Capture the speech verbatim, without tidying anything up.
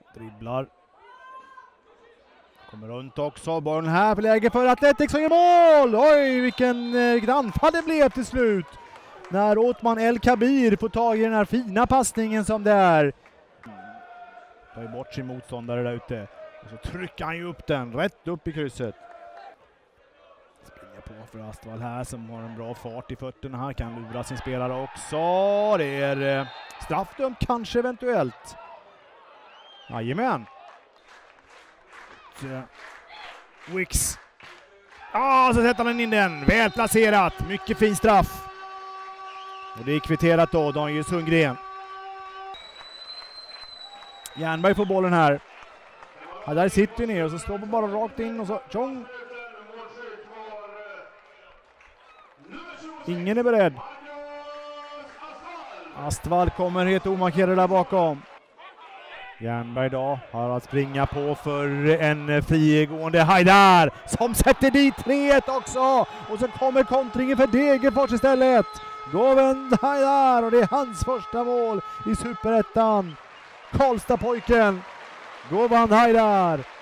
Dribblar. Kommer runt också. Bollen här för läge för Athletics och gör mål! Oj, vilken, vilket anfall det blev till slut. När Othman El Kabir får tag i den här fina passningen som det är. Tar ju bort sin motståndare där ute. Och så trycker han ju upp den rätt upp i krysset. Springer på för Astval här som har en bra fart i fötterna här. Kan lura sin spelare också. Det är straffdömt kanske eventuellt. Jajamän. Wicks. Ja, så sätter han in den. Väl placerat. Mycket fin straff. Och det är kvitterat då. Daniel Sundgren. Jernberg får bollen här. Ja, där sitter vi ner och så står vi bara rakt in och så tjong. Ingen är beredd. Astval kommer helt omarkerad där bakom. Jernberg då har att springa på för en frigående Haidar som sätter dit tre ett också. Och så kommer kontringen för Degerfors istället. Govind Haidar och det är hans första mål i Superettan. Karlstad-pojken Govind Haidar.